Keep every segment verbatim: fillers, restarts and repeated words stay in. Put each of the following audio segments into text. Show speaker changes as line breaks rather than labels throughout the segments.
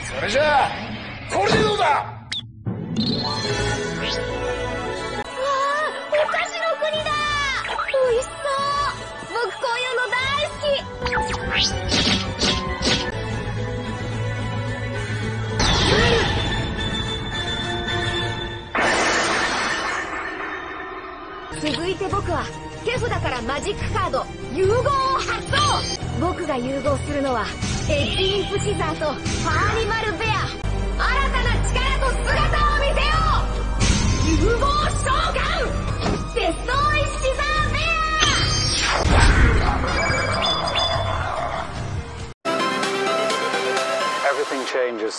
それじゃあこれでどうだ。わ
あ、お菓子の国だ。美味しそう。僕こういうの大好き。続いて僕は手札からマジックカード融合を発動。僕が融合するのはエッジインプシザーとパーニマルベア。新たな力と姿を見せよう。融合召喚デストロイシザーベア。
Everything changes.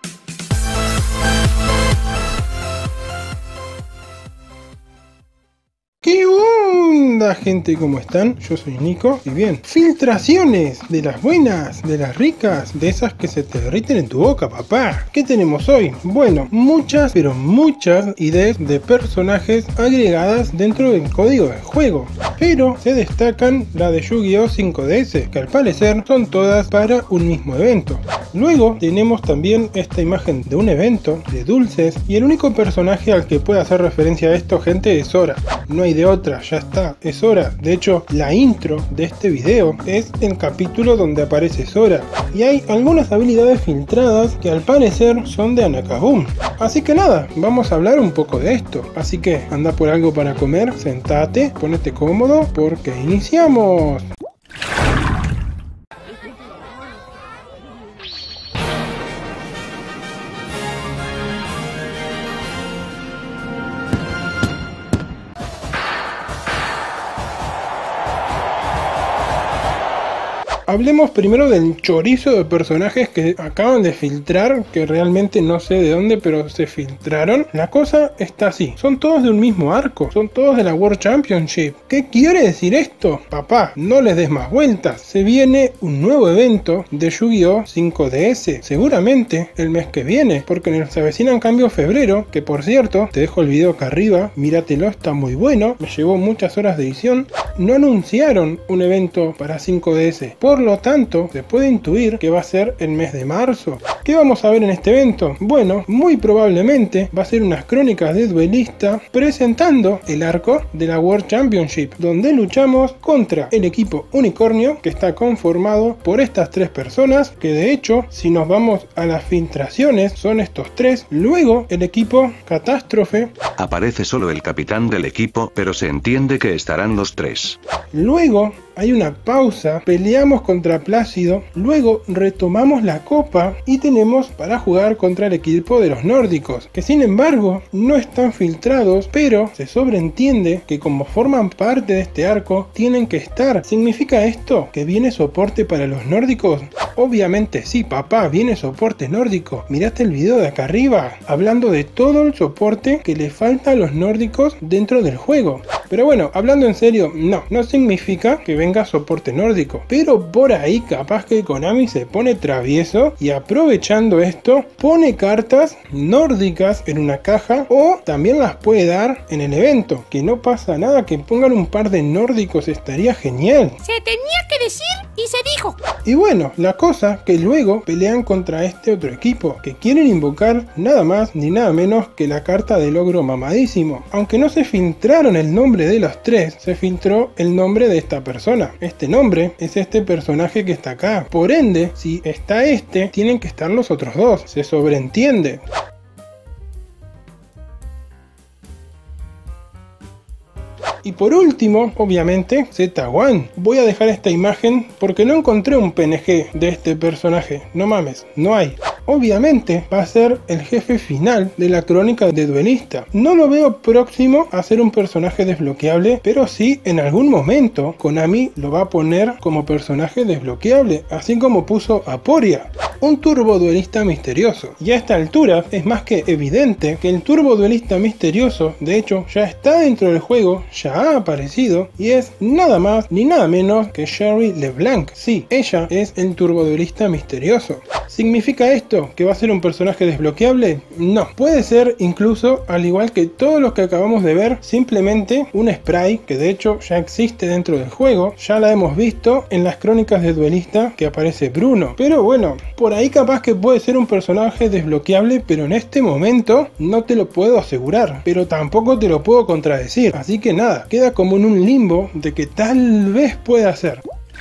¿Qué onda, gente? ¿Cómo están? Yo soy Nico. Y bien, filtraciones de las buenas, de las ricas, de esas que se te derriten en tu boca, papá. ¿Qué tenemos hoy? Bueno, muchas, pero muchas ideas de personajes agregadas dentro del código del juego. Pero se destacan la de Yu-Gi-Oh! cinco D S, que al parecer son todas para un mismo evento. Luego tenemos también esta imagen de un evento de dulces, y el único personaje al que puede hacer referencia a esto, gente, es Sora. No hay de otra, ya está, es Sora. De hecho, la intro de este video es el capítulo donde aparece Sora. Y hay algunas habilidades filtradas que al parecer son de Anakaboom. Así que nada, vamos a hablar un poco de esto. Así que anda por algo para comer, sentate, ponete cómodo, porque iniciamos. Hablemos primero del chorizo de personajes que acaban de filtrar, que realmente no sé de dónde, pero se filtraron. La cosa está así, son todos de un mismo arco, son todos de la World Championship. ¿Qué quiere decir esto? Papá, no les des más vueltas. Se viene un nuevo evento de Yu-Gi-Oh! cinco D S, seguramente el mes que viene, porque se avecinan cambios febrero, que por cierto, te dejo el video acá arriba, míratelo, está muy bueno, me llevó muchas horas de edición. No anunciaron un evento para cinco D S, por lo tanto, se puede intuir que va a ser el mes de marzo. ¿Qué vamos a ver en este evento? Bueno, muy probablemente va a ser unas crónicas de duelista presentando el arco de la World Championship, donde luchamos contra el equipo Unicornio, que está conformado por estas tres personas, que de hecho, si nos vamos a las filtraciones, son estos tres. Luego, el equipo Catástrofe.
Aparece solo el capitán del equipo, pero se entiende que estarán los tres.
Luego, hay una pausa, peleamos contra Plácido, luego retomamos la copa y tenemos para jugar contra el equipo de los nórdicos, que sin embargo no están filtrados, pero se sobreentiende que como forman parte de este arco tienen que estar. ¿Significa esto que viene soporte para los nórdicos? Obviamente sí, papá, viene soporte nórdico. Miraste el video de acá arriba, hablando de todo el soporte que le falta a los nórdicos dentro del juego. Pero bueno, hablando en serio, no, no significa que venga soporte nórdico, pero por ahí capaz que Konami se pone travieso y aprovechando esto pone cartas nórdicas en una caja, o también las puede dar en el evento, que no pasa nada, que pongan un par de nórdicos, estaría genial.
Se tenía que decir y se dijo.
Y bueno, la cosa que luego pelean contra este otro equipo, que quieren invocar nada más ni nada menos que la carta del ogro mamadísimo. Aunque no se filtraron el nombre de los tres, se filtró el nombre de esta persona. Este nombre es este personaje que está acá. Por ende, si está este, tienen que estar los otros dos. Se sobreentiende. Y por último, obviamente, Z uno. Voy a dejar esta imagen porque no encontré un P N G de este personaje. No mames, no hay. Obviamente va a ser el jefe final de la crónica de duelista. No lo veo próximo a ser un personaje desbloqueable, pero sí en algún momento Konami lo va a poner como personaje desbloqueable, así como puso a Poria, un turbo duelista misterioso. Y a esta altura es más que evidente que el turbo duelista misterioso, de hecho, ya está dentro del juego, ya ha aparecido, y es nada más ni nada menos que Sherry LeBlanc. Sí, ella es el turbo duelista misterioso. ¿Significa esto que va a ser un personaje desbloqueable? No, puede ser incluso, al igual que todos los que acabamos de ver, simplemente un spray que de hecho ya existe dentro del juego, ya la hemos visto en las crónicas de Duelista que aparece Bruno. Pero bueno, por ahí capaz que puede ser un personaje desbloqueable, pero en este momento no te lo puedo asegurar, pero tampoco te lo puedo contradecir, así que nada, queda como en un limbo de que tal vez pueda ser.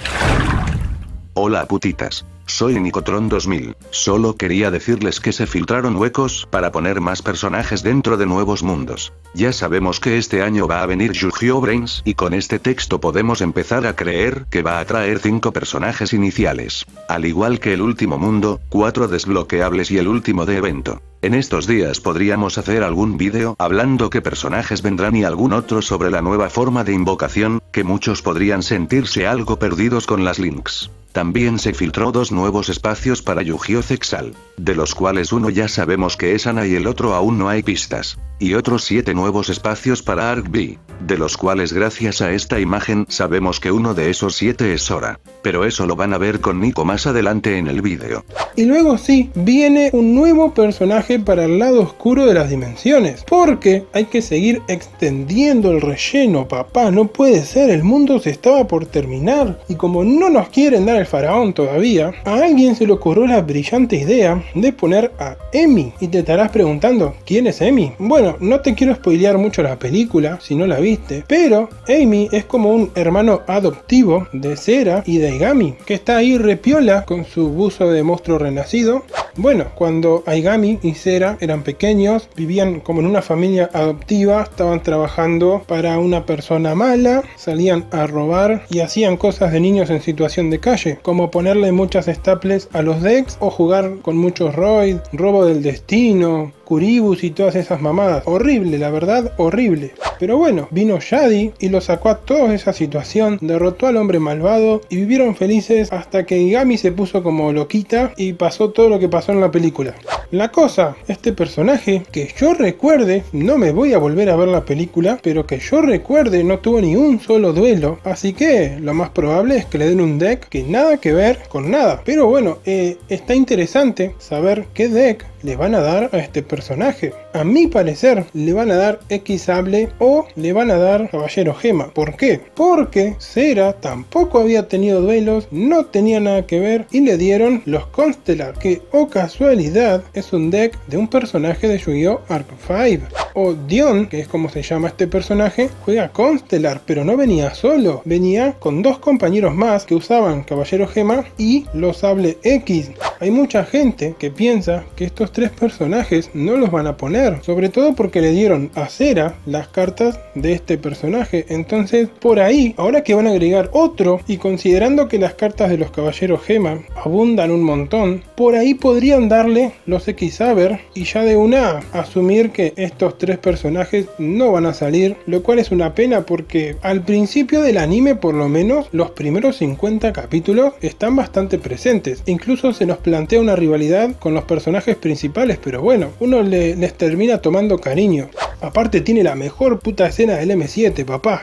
Hola putitas, soy Nicotron dos mil, solo quería decirles que se filtraron huecos para poner más personajes dentro de nuevos mundos. Ya sabemos que este año va a venir Yu-Gi-Oh! Brains y con este texto podemos empezar a creer que va a traer cinco personajes iniciales. Al igual que el último mundo, cuatro desbloqueables y el último de evento. En estos días podríamos hacer algún vídeo hablando qué personajes vendrán y algún otro sobre la nueva forma de invocación, que muchos podrían sentirse algo perdidos con las links. También se filtró dos nuevos espacios para Yu-Gi-Oh! Zexal, de los cuales uno ya sabemos que es Ana y el otro aún no hay pistas. Y otros siete nuevos espacios para Arc B, de los cuales gracias a esta imagen sabemos que uno de esos siete es Sora. Pero eso lo van a ver con Nico más adelante en el vídeo.
Y luego sí, viene un nuevo personaje para el lado oscuro de las dimensiones, porque hay que seguir extendiendo el relleno, papá, no puede ser, el mundo se estaba por terminar, y como no nos quieren dar el faraón todavía, a alguien se le ocurrió la brillante idea de poner a Emi, y te estarás preguntando, ¿quién es Emi? Bueno, no te quiero spoilear mucho la película, si no la viste, pero Emi es como un hermano adoptivo de Sera y de Aigami, que está ahí repiola con su buzo de monstruo renacido. Bueno, cuando Aigami y Sera eran pequeños, vivían como en una familia adoptiva, estaban trabajando para una persona mala, salían a robar y hacían cosas de niños en situación de calle, como ponerle muchas staples a los decks o jugar con muchos roid, robo del destino, Curibus y todas esas mamadas. Horrible, la verdad, horrible. Pero bueno, vino Shadi y lo sacó a toda esa situación, derrotó al hombre malvado y vivieron felices hasta que Aigami se puso como loquita y pasó todo lo que pasó en la película. La cosa, este personaje, que yo recuerde, no me voy a volver a ver la película, pero que yo recuerde no tuvo ni un solo duelo, así que lo más probable es que le den un deck que nada que ver con nada. Pero bueno, eh, está interesante saber qué deck le van a dar a este personaje. A mi parecer le van a dar X-Sable o le van a dar Caballero Gema. ¿Por qué? Porque Sera tampoco había tenido duelos, no tenía nada que ver y le dieron los Constellar, que oh casualidad es un deck de un personaje de Yu-Gi-Oh! Arc cinco. O Dion, que es como se llama este personaje, juega Constellar, pero no venía solo, venía con dos compañeros más que usaban Caballero Gema y los Sable X. Hay mucha gente que piensa que estos tres personajes no los van a poner, sobre todo porque le dieron a Sera las cartas de este personaje. Entonces por ahí, ahora que van a agregar otro y considerando que las cartas de los Caballeros Gema abundan un montón, por ahí podrían darle los X-Saber y ya de una asumir que estos tres personajes no van a salir, lo cual es una pena porque al principio del anime, por lo menos los primeros cincuenta capítulos están bastante presentes, incluso se nos plantea una rivalidad con los personajes principales, pero bueno, uno le, les termina tomando cariño. Aparte tiene la mejor puta escena del eme siete, papá.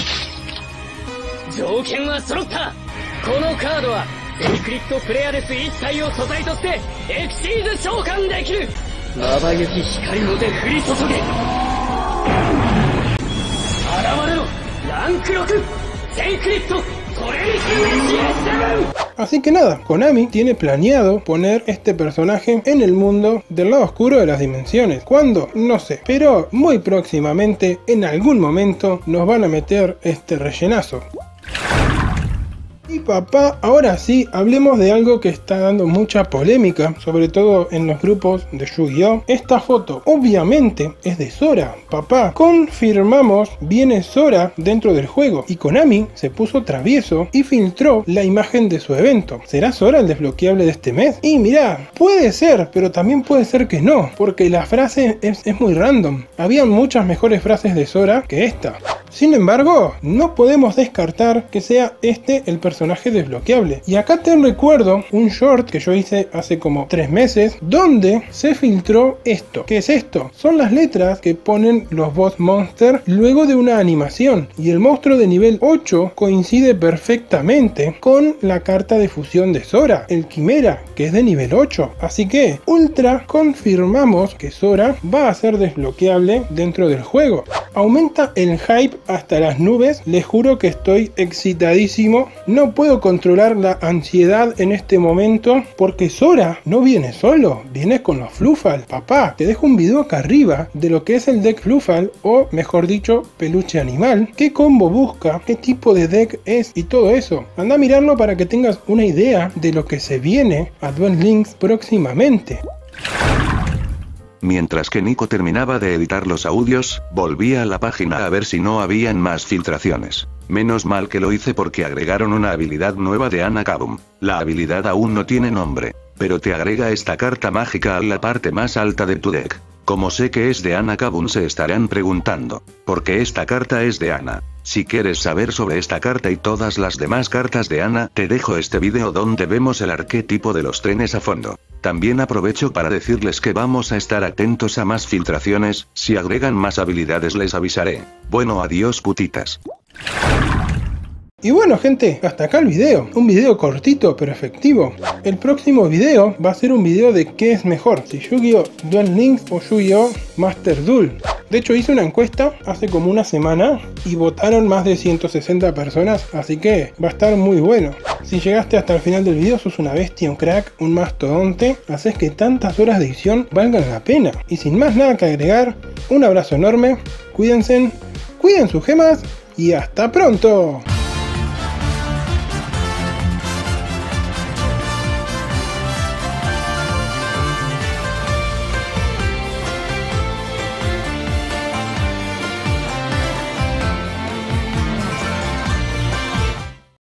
Así que nada, Konami tiene planeado poner este personaje en el mundo del lado oscuro de las dimensiones. ¿Cuándo? No sé, pero muy próximamente, en algún momento, nos van a meter este rellenazo. Y papá, ahora sí, hablemos de algo que está dando mucha polémica, sobre todo en los grupos de Yu-Gi-Oh! Esta foto, obviamente, es de Sora. Papá, confirmamos, viene Sora dentro del juego. Y Konami se puso travieso y filtró la imagen de su evento. ¿Será Sora el desbloqueable de este mes? Y mirá, puede ser, pero también puede ser que no, porque la frase es, es muy random. Habían muchas mejores frases de Sora que esta. Sin embargo, no podemos descartar que sea este el personaje desbloqueable. Y acá te recuerdo un short que yo hice hace como tres meses, donde se filtró esto. ¿Qué es esto? Son las letras que ponen los boss monster luego de una animación. Y el monstruo de nivel ocho coincide perfectamente con la carta de fusión de Sora, el Quimera, que es de nivel ocho. Así que, ultra confirmamos que Sora va a ser desbloqueable dentro del juego. Aumenta el hype hasta las nubes, les juro que estoy excitadísimo. No puedo controlar la ansiedad en este momento porque Sora no viene solo, viene con los Fluffal. Papá, te dejo un video acá arriba de lo que es el deck Fluffal, o mejor dicho, peluche animal, qué combo busca, qué tipo de deck es y todo eso. Anda a mirarlo para que tengas una idea de lo que se viene a Duel Links próximamente.
Mientras que Nico terminaba de editar los audios, volvía a la página a ver si no habían más filtraciones. Menos mal que lo hice porque agregaron una habilidad nueva de Anna Kabum. La habilidad aún no tiene nombre, pero te agrega esta carta mágica a la parte más alta de tu deck. Como sé que es de Anna Kabum, se estarán preguntando, ¿por qué esta carta es de Anna? Si quieres saber sobre esta carta y todas las demás cartas de Anna, te dejo este video donde vemos el arquetipo de los trenes a fondo. También aprovecho para decirles que vamos a estar atentos a más filtraciones, si agregan más habilidades les avisaré. Bueno, adiós putitas.
Y bueno gente, hasta acá el video, un video cortito pero efectivo. El próximo video va a ser un video de qué es mejor, si Yu-Gi-Oh! Duel Links o Yu-Gi-Oh! Master Duel. De hecho hice una encuesta hace como una semana y votaron más de ciento sesenta personas, así que va a estar muy bueno. Si llegaste hasta el final del video sos una bestia, un crack, un mastodonte, haces que tantas horas de edición valgan la pena. Y sin más nada que agregar, un abrazo enorme, cuídense, cuiden sus gemas y hasta pronto.